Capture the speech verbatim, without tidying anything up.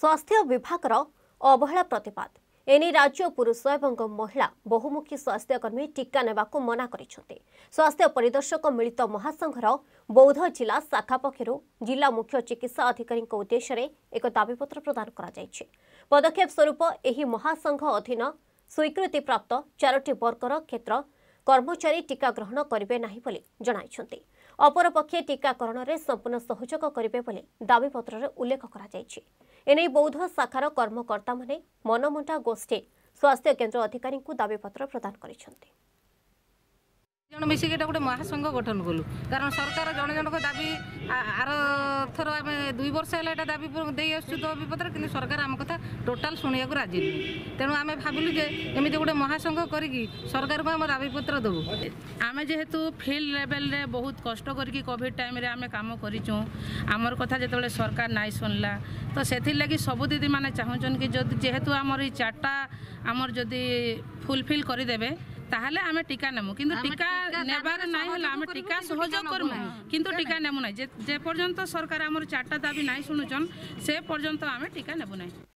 स्वास्थ्य विभाग अवहेला प्रतिपाद एने राज्य पुरुष एवं महिला बहुमुखी स्वास्थ्यकर्मी टीका नेबाकु मना करिसेंते। स्वास्थ्य परिदर्शक मिलित महासंघर बौद्ध जिला शाखा पक्षरु जिला मुख्य चिकित्सा अधिकारी उद्देश्य रे एक दाबीपत्र प्रदान करा जायछि। पदक्षेप स्वरूप एही महासंघ अधीन स्वीकृति प्राप्त चारोटी वर्गर क्षेत्र कर्मचारी टीका ग्रहण करिवे नाही बोली जणाइछन्ते। अपरपक्षे टीकाकरण में संपूर्ण सहयोग करेंगे बोली दाबीपत्र में उल्लेख करा जायछि। एने बौद्ध शाखार कर्मकर्ता माने मनमुंडा गोष्ठी स्वास्थ्य केन्द्र अधिकारी दाबीपत्र प्रदान करिसेंते। जन मिसिक गोटे महासंघ गठन कलु कारण सरकार जन जनक दाबी आर थर आम दुई वर्ष है दाबी दे दाबीपत्र कि सरकार आम कथा टोटाल शुणा को राजी नहीं। तेणु आम भाविलु जे एमती गोटे महासंघ करी सरकार को आम दाबीपत्र देवु। आम जेहेतु फिल्ड लेवल रे बहुत कष्ट करके कोविड टाइम रे आम काम करिचु आमर कथा जो सरकार नाई सुनला तो से लगी सब दीदी मैंने चाहून कि जेहेतु आमर चार्टा आमर जदि फुलफिल करदेवे ताहले आमे टीका नेमु किंतु टीका नेबार नाही होला आमे टीका सहयोग करमु किंतु टीका नेमु नाही जे जे पर्यंत सरकार आमर चार्टा दाबी नाही सुनुचन से पर्यंत आमे टीका नेबु नाही।